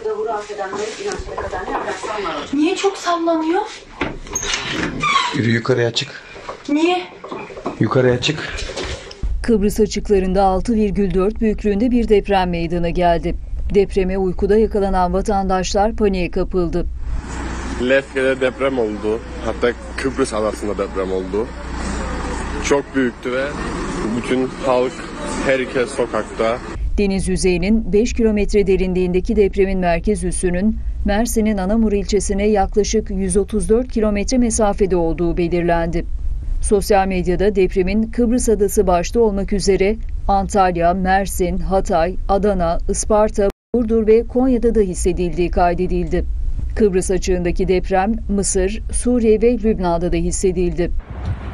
Niye çok sallanıyor? Yürü yukarıya çık. Niye? Yukarıya çık. Kıbrıs açıklarında 6,4 büyüklüğünde bir deprem meydana geldi. Depreme uykuda yakalanan vatandaşlar paniğe kapıldı. Lefke'de deprem oldu. Hatta Kıbrıs adasında deprem oldu. Çok büyüktü ve bütün halk, herkes sokakta. Deniz yüzeyinin 5 kilometre derinliğindeki depremin merkez üssünün Mersin'in Anamur ilçesine yaklaşık 134 kilometre mesafede olduğu belirlendi. Sosyal medyada depremin Kıbrıs adası başta olmak üzere Antalya, Mersin, Hatay, Adana, Isparta, Burdur ve Konya'da da hissedildiği kaydedildi. Kıbrıs açığındaki deprem Mısır, Suriye ve Lübnan'da da hissedildi.